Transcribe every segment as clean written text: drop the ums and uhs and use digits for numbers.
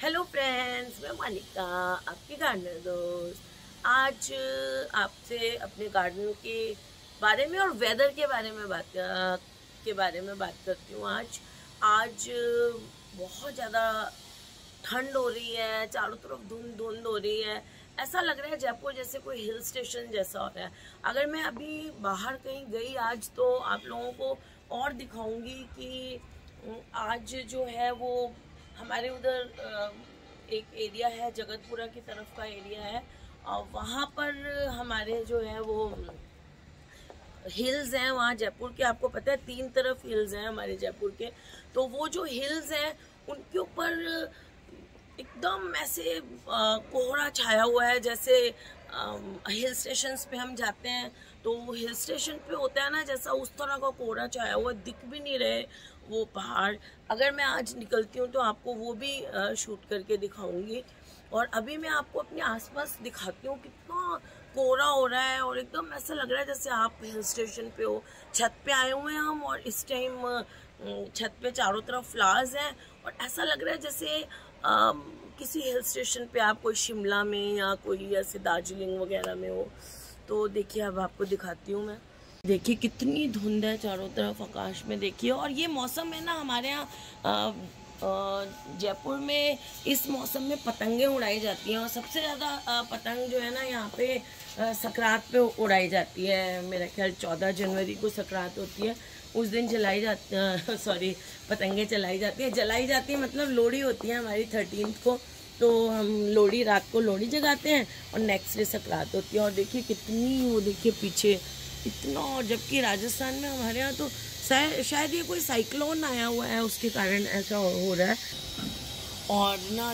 Hello friends, मैं मानिका, आपकी gardener दोस्त। आज आपसे अपने गार्डन के बारे में और वेदर के बारे में बात करती हूँ। आज बहुत ज़्यादा ठंड हो रही है, चारों तरफ धुंध हो रही है। ऐसा लग रहा है जयपुर जैसे कोई हिल स्टेशन जैसा हो रहा है। अगर मैं अभी बाहर कहीं गई आज तो आप लोगों को और दिखाऊंगी कि आज जो है वो हमारे उधर एक एरिया है, जगतपुरा की तरफ का एरिया है, और वहाँ पर हमारे जो है वो हिल्स हैं। वहाँ जयपुर के आपको पता है 3 तरफ हिल्स हैं हमारे जयपुर के। तो वो जो हिल्स हैं उनके ऊपर एकदम ऐसे कोहरा छाया हुआ है। जैसे हिल स्टेशंस पे हम जाते हैं तो हिल स्टेशन पे होता है ना, जैसा उस तरह का कोहरा छाया हुआ, दिख भी नहीं रहे वो पहाड़। अगर मैं आज निकलती हूँ तो आपको वो भी शूट करके दिखाऊंगी। और अभी मैं आपको अपने आसपास दिखाती हूँ कितना कोहरा हो रहा है और एकदम ऐसा लग रहा है जैसे आप हिल स्टेशन पे हो। छत पे आए हुए हैं हम और इस टाइम छत पे चारों तरफ फ्लावर्स हैं और ऐसा लग रहा है जैसे किसी हिल स्टेशन पे आप कोई शिमला में या कोई ऐसे दार्जिलिंग वगैरह में हो। तो देखिए अब आपको दिखाती हूँ मैं। देखिए कितनी धुंध है चारों तरफ आकाश में, देखिए। और ये मौसम है ना, हमारे यहाँ जयपुर में इस मौसम में पतंगें उड़ाई जाती हैं और सबसे ज़्यादा पतंग जो है ना यहाँ पे संक्रांत पे उड़ाई जाती है। मेरा ख्याल 14 जनवरी को संक्रांत होती है, उस दिन पतंगे जलाई जाती है मतलब लोहड़ी होती है हमारी 13 को। तो हम लोहड़ी, रात को लोहड़ी जगाते हैं और नेक्स्ट डे संक्रांत होती है। और देखिए कितनी, वो देखिए पीछे इतना। और जबकि राजस्थान में हमारे यहाँ तो शायद ये कोई साइक्लोन आया हुआ है, उसके कारण ऐसा हो रहा है। और ना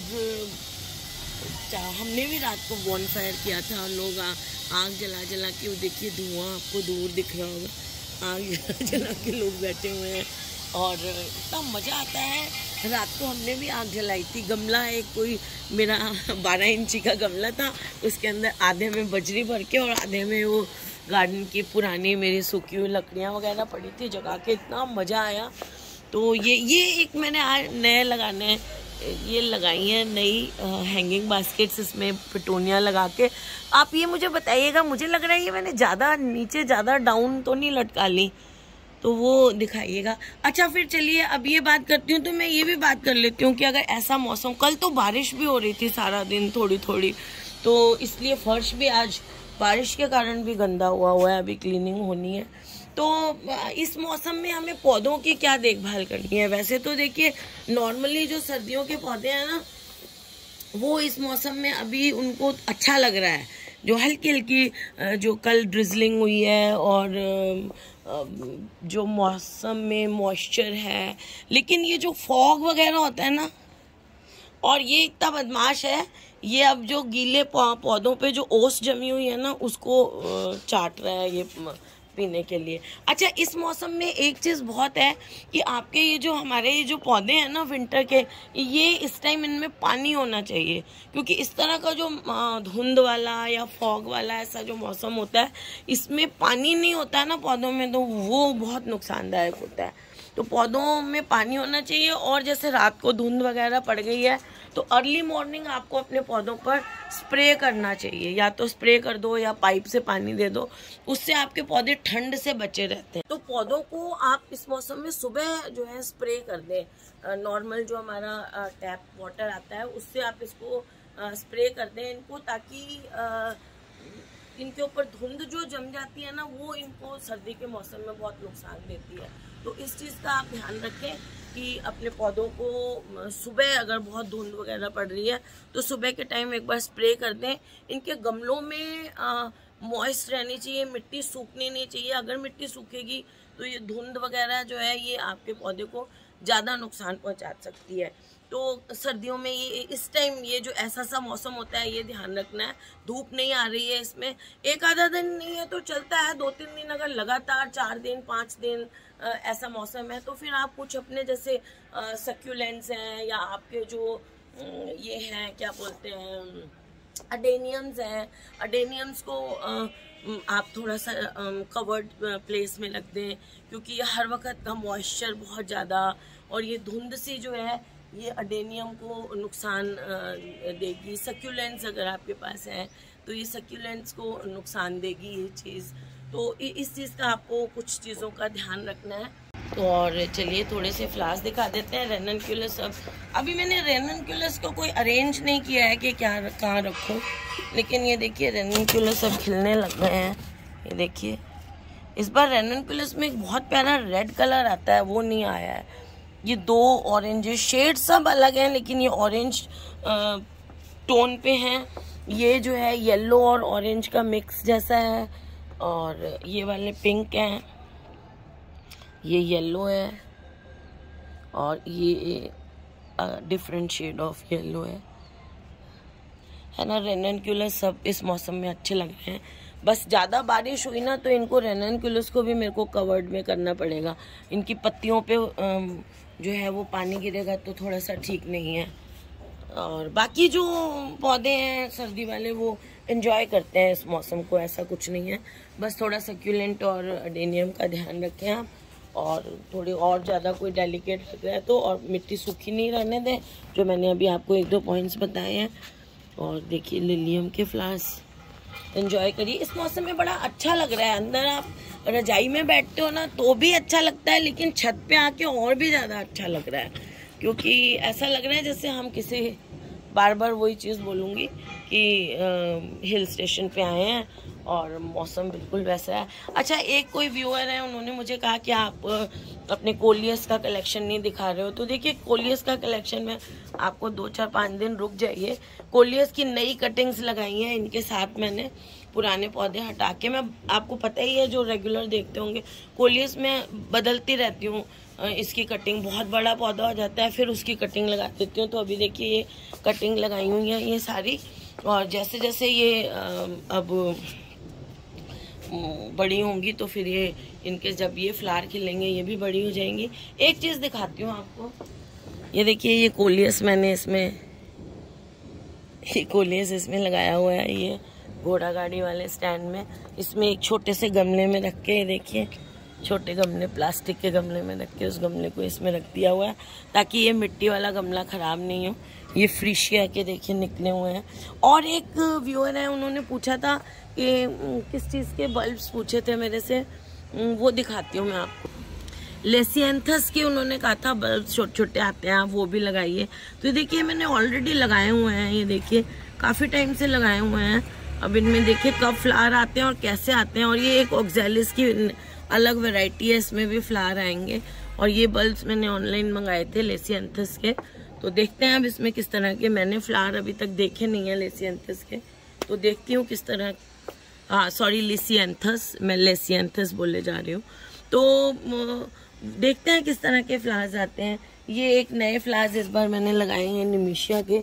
हमने भी रात को बॉन फायर किया था और लोग आग जला के, वो देखिए धुआं आपको दूर दिख रहा होगा, आग जला के लोग बैठे हुए हैं और इतना मज़ा आता है। रात को हमने भी आग जलाई थी। गमला एक कोई मेरा 12 इंची का गमला था, उसके अंदर आधे में बजरी भर के और आधे में वो गार्डन की पुरानी मेरी सूखी हुई लकड़ियाँ वगैरह पड़ी थी, जगा के इतना मज़ा आया। तो ये एक मैंने नए ये लगाई हैं नई हैंगिंग बास्केट्स, इसमें पिटूनिया लगा के। आप ये मुझे बताइएगा, मुझे लग रहा है ये मैंने ज़्यादा डाउन तो नहीं लटका ली, तो वो दिखाइएगा। अच्छा फिर चलिए अब ये बात करती हूँ, तो मैं ये भी बात कर लेती हूँ कि अगर ऐसा मौसम, कल तो बारिश भी हो रही थी सारा दिन थोड़ी थोड़ी, तो इसलिए फर्श भी आज बारिश के कारण भी गंदा हुआ है, अभी क्लीनिंग होनी है। तो इस मौसम में हमें पौधों की क्या देखभाल करनी है। वैसे तो देखिए नॉर्मली जो सर्दियों के पौधे हैं ना, वो इस मौसम में अभी उनको अच्छा लग रहा है। जो हल्की हल्की जो कल ड्रिजलिंग हुई है और जो मौसम में मॉइस्चर है, लेकिन ये जो फॉग वगैरह होता है ना, और ये इतना बदमाश है, ये अब जो गीले पौधों पे जो ओस जमी हुई है ना, उसको चाट रहा है ये पीने के लिए। अच्छा इस मौसम में एक चीज़ बहुत है कि आपके ये जो हमारे ये जो पौधे हैं ना विंटर के, ये इस टाइम इनमें पानी होना चाहिए, क्योंकि इस तरह का जो धुंध वाला या फॉग वाला ऐसा जो मौसम होता है, इसमें पानी नहीं होता है ना पौधों में, तो वो बहुत नुकसानदायक होता है। तो पौधों में पानी होना चाहिए। और जैसे रात को धुंध वगैरह पड़ गई है तो अर्ली मॉर्निंग आपको अपने पौधों पर स्प्रे करना चाहिए, या तो स्प्रे कर दो या पाइप से पानी दे दो, उससे आपके पौधे ठंड से बचे रहते हैं। तो पौधों को आप इस मौसम में सुबह जो है स्प्रे कर दें। नॉर्मल जो हमारा टैप वाटर आता है उससे आप इसको स्प्रे कर दें इनको, ताकि इनके ऊपर धुंध जो जम जाती है ना, वो इनको सर्दी के मौसम में बहुत नुकसान देती है। तो इस चीज़ का आप ध्यान रखें कि अपने पौधों को सुबह अगर बहुत धुंध वगैरह पड़ रही है तो सुबह के टाइम एक बार स्प्रे कर दें। इनके गमलों में मॉइस्ट रहनी चाहिए, मिट्टी सूखनी नहीं चाहिए। अगर मिट्टी सूखेगी तो ये धुंध वगैरह जो है ये आपके पौधे को ज़्यादा नुकसान पहुंचा सकती है। तो सर्दियों में ये इस टाइम ये जो ऐसा सा मौसम होता है, ये ध्यान रखना है। धूप नहीं आ रही है, इसमें एक आधा दिन नहीं है तो चलता है, 2-3 दिन अगर लगातार 4 दिन 5 दिन ऐसा मौसम है तो फिर आप कुछ अपने जैसे सक्यूलेंट्स हैं या आपके जो ये हैं क्या बोलते हैं अडेनियम्स हैं, अडेनियम्स को आप थोड़ा सा कवर्ड प्लेस में रख दें, क्योंकि हर वक्त का मॉइस्चर बहुत ज़्यादा और ये धुंध सी जो है ये अडेनियम को नुकसान देगी। सक्यूलेंट्स अगर आपके पास है तो ये सक्यूलेंट्स को नुकसान देगी ये चीज़। तो इस चीज़ का आपको कुछ चीज़ों का ध्यान रखना है। तो और चलिए थोड़े से फ्लावर्स दिखा देते हैं। रेननक्यूलस अभी मैंने रेननक्यूलस को कोई अरेंज नहीं किया है कि क्या कहाँ रखूँ, लेकिन ये देखिए रेननक्यूलस अब खिलने लग गए हैं। ये देखिए इस बार रेननक्यूलस में एक बहुत प्यारा रेड कलर आता है, वो नहीं आया है। ये 2 ऑरेंज शेड सब अलग हैं, लेकिन ये ऑरेंज टोन पे हैं। ये जो है येलो और ऑरेंज का मिक्स जैसा है, और ये वाले पिंक हैं, ये येलो है, और ये डिफरेंट शेड ऑफ येलो है ना। रेननक्यूलस सब इस मौसम में अच्छे लग रहे हैं। बस ज़्यादा बारिश हुई ना तो इनको रेननक्यूलस को भी मेरे को कवर्ड में करना पड़ेगा। इनकी पत्तियों पे जो है वो पानी गिरेगा तो थोड़ा सा ठीक नहीं है। और बाकी जो पौधे हैं सर्दी वाले वो एंजॉय करते हैं इस मौसम को, ऐसा कुछ नहीं है। बस थोड़ा सक्यूलेंट और अडेनियम का ध्यान रखें आप, और थोड़ी और ज़्यादा कोई डेलिकेट लग रहा है तो, और मिट्टी सूखी नहीं रहने दें, जो मैंने अभी आपको 1-2 पॉइंट्स बताए हैं। और देखिए लिलियम के फ्लावर्स एंजॉय करिए। इस मौसम में बड़ा अच्छा लग रहा है। अंदर आप रजाई में बैठते हो ना तो भी अच्छा लगता है, लेकिन छत पे आके और भी ज़्यादा अच्छा लग रहा है, क्योंकि ऐसा लग रहा है जैसे हम किसी, बार बार वही चीज़ बोलूँगी कि हिल स्टेशन पे आए हैं और मौसम बिल्कुल वैसा है। अच्छा, एक कोई व्यूअर है, उन्होंने मुझे कहा कि आप अपने कोलियस का कलेक्शन नहीं दिखा रहे हो। तो देखिए कोलियस का कलेक्शन में आपको 2-4-5 दिन रुक जाइए। कोलियस की नई कटिंग्स लगाई हैं, इनके साथ मैंने पुराने पौधे हटा के, मैं आपको पता ही है जो रेगुलर देखते होंगे, कोलियस में बदलती रहती हूँ इसकी कटिंग। बहुत बड़ा पौधा हो जाता है फिर उसकी कटिंग लगा देती हूँ। तो अभी देखिए ये कटिंग लगाई हुई है ये सारी, और जैसे जैसे ये अब बड़ी होंगी तो फिर ये इनके जब ये फ्लावर खिलेंगे ये भी बड़ी हो जाएंगी। एक चीज़ दिखाती हूँ आपको, ये देखिए ये कोलियस मैंने इसमें लगाया हुआ है, ये घोड़ा गाड़ी वाले स्टैंड में। इसमें एक छोटे से गमले में रख के, देखिए छोटे गमले, प्लास्टिक के गमले में रख के उस गमले को इसमें रख दिया हुआ है ताकि ये मिट्टी वाला गमला खराब नहीं हो। ये फ्रीशिया के देखिए निकले हुए हैं। और एक व्यूअर है, उन्होंने पूछा था कि किस चीज़ के बल्ब्स पूछे थे मेरे से, वो दिखाती हूँ मैं आपको। लेसिएंथस के उन्होंने कहा था बल्ब छोटे छोटे आते हैं, आप वो भी लगाइए। तो देखिए मैंने ऑलरेडी लगाए हुए हैं, ये देखिए काफ़ी टाइम से लगाए हुए हैं। अब इनमें देखिए कब फ्लावर आते हैं और कैसे आते हैं। और ये एक ऑक्जेलिस की अलग वैरायटी है, इसमें भी फ्लावर आएंगे। और ये बल्ब्स मैंने ऑनलाइन मंगाए थे लेसिएंथस के, तो देखते हैं अब इसमें किस तरह के, मैंने फ्लावर अभी तक देखे नहीं है लेसिएंथस के, तो देखती हूँ किस तरह। हाँ सॉरी, लेसिएंथस, मैं लेसिएंथस बोले जा रही हूँ। तो देखते हैं किस तरह के फ्लावर्स आते हैं। ये एक नए फ्लावर्स इस बार मैंने लगाए हैं निमिशिया के,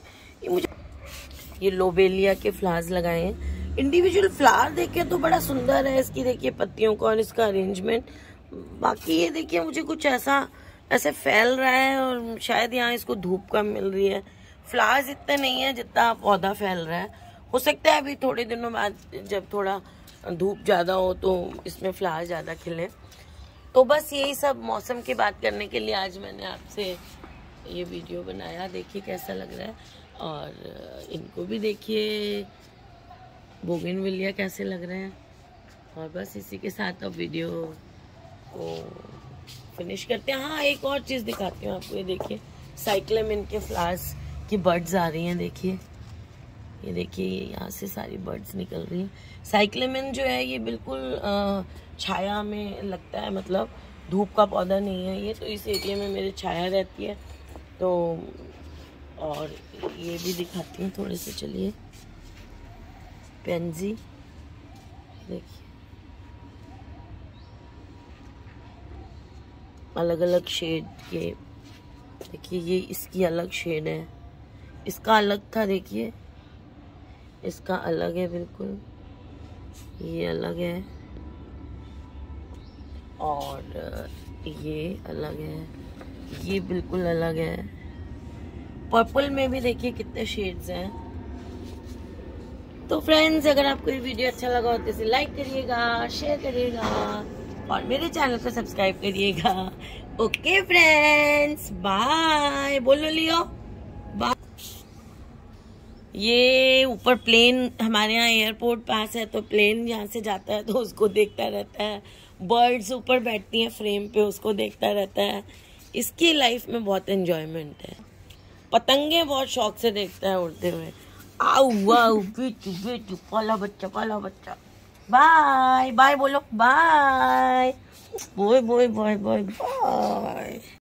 ये लोबेलिया के फ्लावर्स लगाए हैं। इंडिविजुअल फ्लावर देखे तो बड़ा सुंदर है, इसकी देखिए पत्तियों का और इसका अरेंजमेंट। बाकी ये देखिए मुझे कुछ ऐसे फैल रहा है, और शायद यहाँ इसको धूप कम मिल रही है। फ्लावर्स इतने नहीं है जितना पौधा फैल रहा है। हो सकता है अभी थोड़े दिनों बाद जब थोड़ा धूप ज़्यादा हो तो इसमें फ्लावर ज़्यादा खिले। तो बस यही सब मौसम की बात करने के लिए आज मैंने आपसे ये वीडियो बनाया। देखिए कैसा लग रहा है, और इनको भी देखिए बोगनविलिया कैसे लग रहे हैं। और बस इसी के साथ अब वीडियो को फिनिश करते हैं। हाँ एक और चीज़ दिखाती हूँ आपको, ये देखिए साइक्लेमिन के फ्लावर्स की बर्ड्स आ रही हैं। देखिए ये देखिए यहाँ से सारी बर्ड्स निकल रही हैं। साइक्लेमिन जो है ये बिल्कुल छाया में लगता है, मतलब धूप का पौधा नहीं है ये, तो इस एरिया में मेरे छाया रहती है। तो और ये भी दिखाती हूँ थोड़े से, चलिए। पेंजी देखिए अलग अलग शेड के, देखिए ये इसकी अलग शेड है, इसका अलग था, देखिए इसका अलग है बिल्कुल, ये अलग है, और ये अलग है, ये बिल्कुल अलग है। पर्पल में भी देखिए कितने शेड्स हैं। तो फ्रेंड्स अगर आपको ये वीडियो अच्छा लगा हो तो इसे लाइक करिएगा, शेयर करिएगा और मेरे चैनल को सब्सक्राइब करिएगा। ओके फ्रेंड्स, बाय बोलो लियो, बाय। ये ऊपर प्लेन, हमारे यहाँ एयरपोर्ट पास है तो प्लेन यहाँ से जाता है तो उसको देखता रहता है। बर्ड्स ऊपर बैठती हैं फ्रेम पे, उसको देखता रहता है। इसकी लाइफ में बहुत एंजॉयमेंट है। पतंगे बहुत शौक से देखता है उड़ते हुए। आउ वाउ बिचू बिचू, पाला बच्चा पाला बच्चा। बाय बाय बोलो, bye bye bye bye bye bye.